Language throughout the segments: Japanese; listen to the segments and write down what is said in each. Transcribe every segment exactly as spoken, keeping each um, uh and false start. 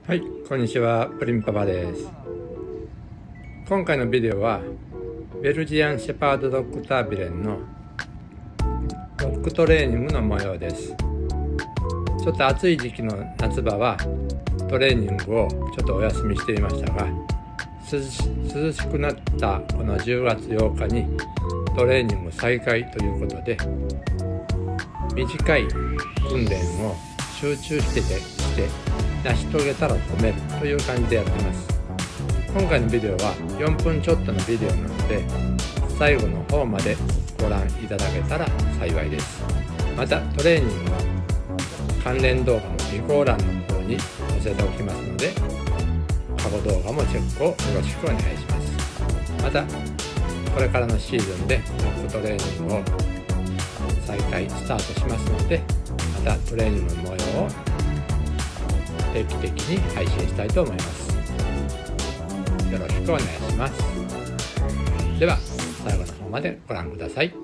はい、こんにちは、プリンパパです。今回のビデオはベルジアンシェパードドッグタービレンのドッグトレーニングの模様です。ちょっと暑い時期の夏場はトレーニングをちょっとお休みしていましたが、涼し、涼しくなったこのじゅうがつようかにトレーニング再開ということで、短い訓練を集中してして成し遂げたら止めるという感じでやってます。今回のビデオはよんぷんちょっとのビデオなので、最後の方までご覧いただけたら幸いです。またトレーニングの関連動画も備考欄の方に載せておきますので、過去動画もチェックをよろしくお願いします。またこれからのシーズンでドッグトレーニングを再開スタートしますので、またトレーニングの模様を定期的に配信したいと思います。よろしくお願いします。では最後の方までご覧ください。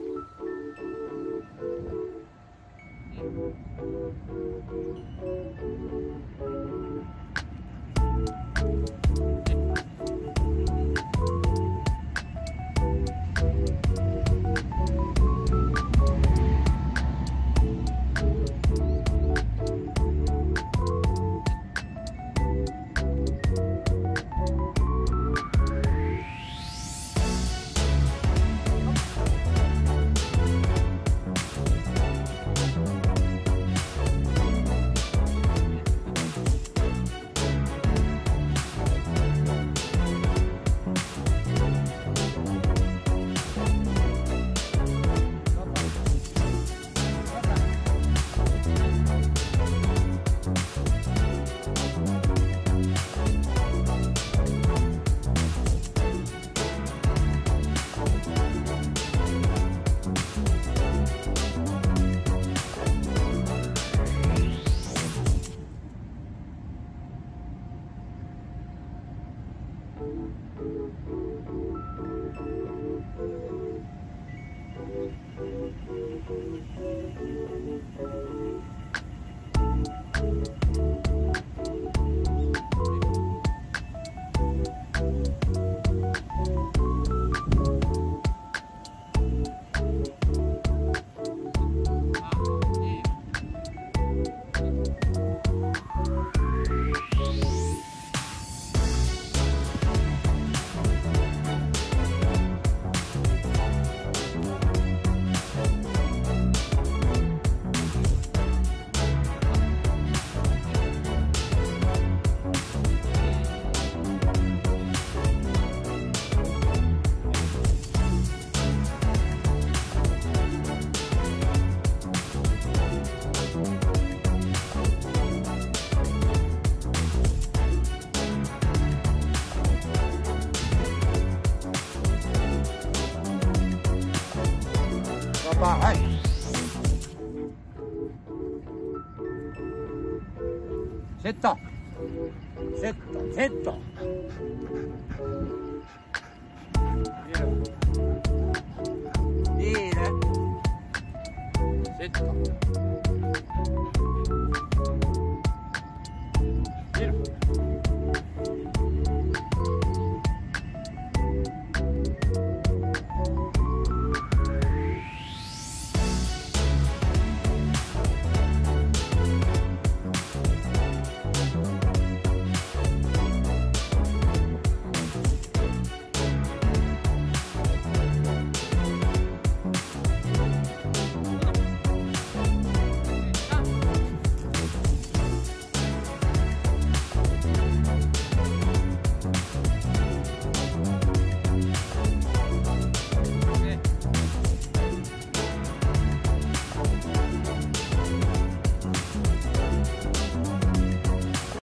はい。セット。セット。セット。いいね。セット。